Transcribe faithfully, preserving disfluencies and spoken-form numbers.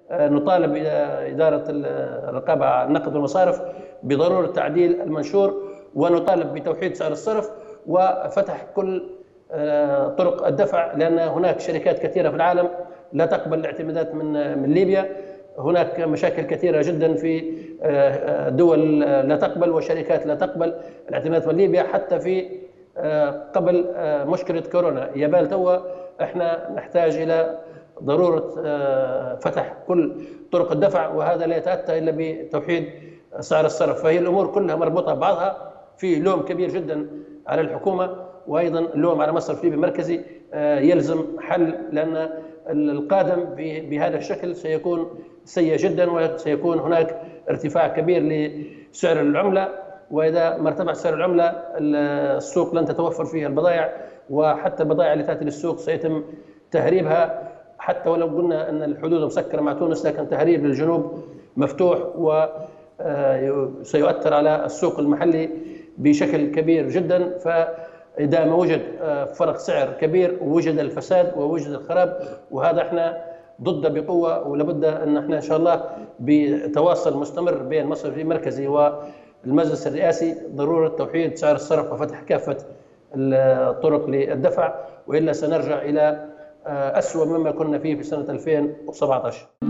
نطالب إدارة الرقابة على النقد والمصارف بضرورة تعديل المنشور، ونطالب بتوحيد سعر الصرف وفتح كل طرق الدفع، لأن هناك شركات كثيرة في العالم لا تقبل الاعتمادات من من ليبيا. هناك مشاكل كثيرة جدا في دول لا تقبل وشركات لا تقبل الاعتمادات من ليبيا، حتى في قبل مشكلة كورونا. يبال توا احنا نحتاج إلى ضرورة فتح كل طرق الدفع، وهذا لا يتأتى إلا بتوحيد سعر الصرف. فهي الأمور كلها مربوطة ببعضها، في لوم كبير جدا على الحكومة، وأيضا اللوم على مصرف ليبي المركزي يلزم حل، لأن القادم بهذا الشكل سيكون سيء جدا، وسيكون هناك ارتفاع كبير لسعر العملة، وإذا ما ارتفع سعر العملة السوق لن تتوفر فيها البضائع، وحتى البضائع اللي تأتي للسوق سيتم تهريبها. حتى ولو قلنا أن الحدود مسكرة مع تونس، لكن تهريب للجنوب مفتوح وسيؤثر على السوق المحلي بشكل كبير جدا. فإذا ما وجد فرق سعر كبير ووجد الفساد ووجد الخراب، وهذا احنا ضده بقوة، ولابد أن احنا إن شاء الله بتواصل مستمر بين المصرف المركزي والمجلس الرئاسي ضرورة توحيد سعر الصرف وفتح كافة الطرق للدفع، وإلا سنرجع إلى أسوأ مما كنا فيه في سنة ألفين وسبعة عشر.